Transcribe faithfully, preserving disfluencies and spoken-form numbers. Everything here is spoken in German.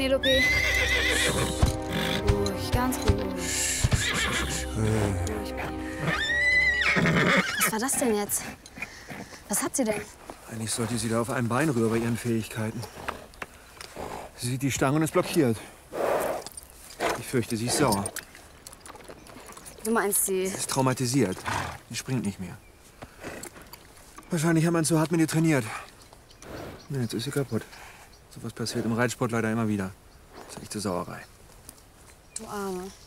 Penelope. Ruhig, ganz ruhig. Ruhig. Was war das denn jetzt? Was hat sie denn? Eigentlich sollte sie da auf einem Bein rüber bei ihren Fähigkeiten. Sie sieht die Stange und ist blockiert. Ich fürchte, sie ist sauer. Du meinst, sie... Sie ist traumatisiert. Sie springt nicht mehr. Wahrscheinlich hat man zu hart mit ihr trainiert. Na, jetzt ist sie kaputt. So was passiert im Reitsport leider immer wieder. Das ist echte Sauerei. Du Arme.